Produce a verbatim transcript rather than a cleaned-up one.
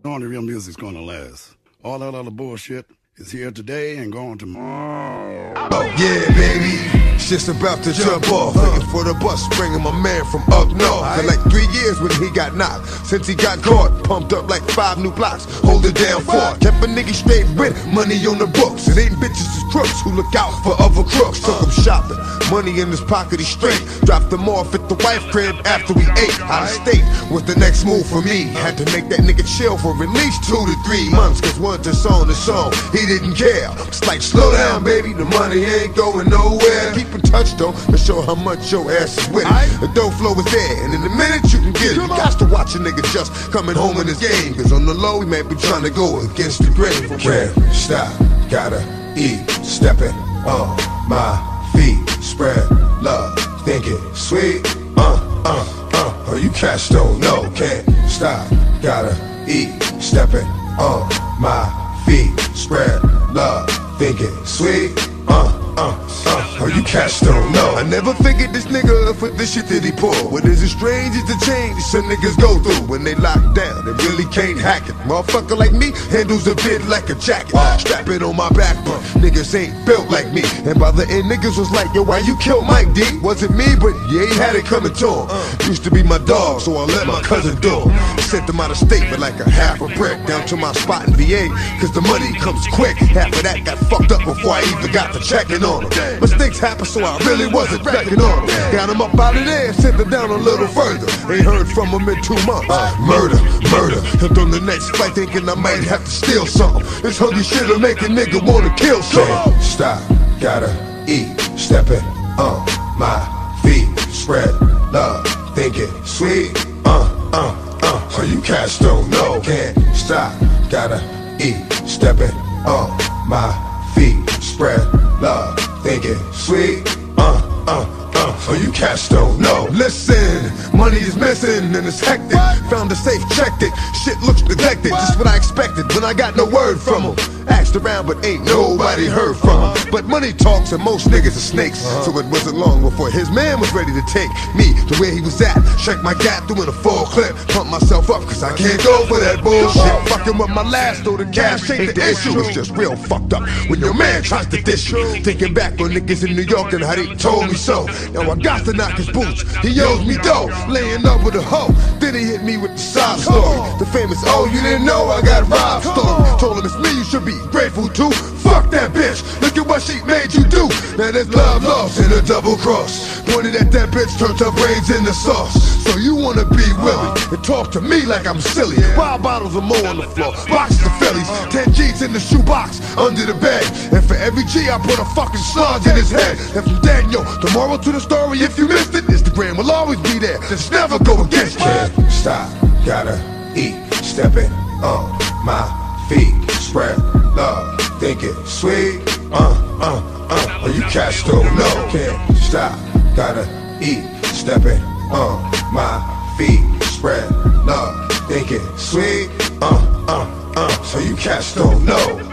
Only real music's gonna last. All that other bullshit is here today and gone tomorrow. Oh yeah, baby. Shit's about to jump off. Waiting for the bus, bringing my man from up north. For like three years when he got knocked. Since he got caught, pumped up like five new blocks. Hold it down for it. Kept a nigga straight with money on the books. It ain't bitches, it's crooks who look out for other crooks. Took him shopping, money in his pocket, he straight. Dropped him off at the wife crib after we ate. Out of state was the next move for me. Had to make that nigga chill for at least two to three months. Cause once it's on the song, he didn't care. It's like, slow down, baby, the money ain't going nowhere. Keep in touch though, to show how much your ass is with it. The dough flow is there, and in a minute you can get it. You got to watch a nigga just coming home in his game. Cause on the low, we may be trying to go against the grain. Can't stop, gotta eat, stepping on my feet. Spread love, thinking sweet, uh, uh, uh. Oh, you cats don't know. Can't stop, gotta eat, stepping on my feet. Spread love, thinking sweet, uh, uh, uh. Oh, you cats don't know. I never figured this nigga for the shit that he pull. What is as strange as the change some niggas go through when they lock down. They really can't hack it. Motherfucker like me handles a bit like a jacket. Strap it on my back, but niggas ain't built like me. And by the end, niggas was like, yo, why you killed Mike D? Wasn't me, but yeah, he had it coming to him. Used to be my dog, so I let my cousin do him. Sent him out of state with like a half a brick down to my spot in V A. Cause the money comes quick. Half of that got fucked up before I even got to checking on him. Mistakes happen, so I really wasn't backing on him. Got him up out of there, sent him down a little further. Ain't heard from him in two months. Murder, murder. Hooked on the next flight thinking I might have to steal something. This hungry shit'll make a nigga wanna kill something. Can't stop, gotta eat, stepping on my feet. Spread love, thinking sweet, uh, uh, uh. So you cats don't know. Can't stop, gotta eat, stepping on my feet. Spread love, thinking sweet, uh, uh, uh. So you cats don't know. Listen, money is missing and it's hectic. Found a safe, checked it. Shit looks neglected, just what I expected when I got no word from him. Asked around but ain't nobody heard from him. But money talks and most niggas are snakes. So it wasn't long before his man was ready to take me to where he was at. Check my gap, doing a full clip. Pump myself up cause I can't go for that bullshit. Fucking with my last though, the cash ain't the issue. It's just real fucked up when your man tries to dish you. Thinking back on niggas in New York and how they told me so. Now I got to knock his boots, he owes me dough. Laying up with a hoe, then he hit me with the sob story. The famous, oh you didn't know I got robbed story. Told him it's me, you should be grateful too. Fuck that bitch, look at what she made you do. Now there's love lost in a double cross. Pointed at that bitch, turned her brains into sauce. So you wanna be willy and talk to me like I'm silly. Wild bottles of more on the floor, boxes of Phillies, ten G's in the shoebox, under the bed. And for every G I put a fucking sludge in his head. And from Daniel, the moral to the story, if you missed it, Instagram will always be there. Just never go against you. Can't stop, gotta eat, stepping on my feet. Spread love, thinking sweet, uh, uh, uh. Oh, you cats don't know. Can't stop, gotta eat, stepping on my feet. Spread love, thinking sweet, uh, uh, uh. So you cats don't know.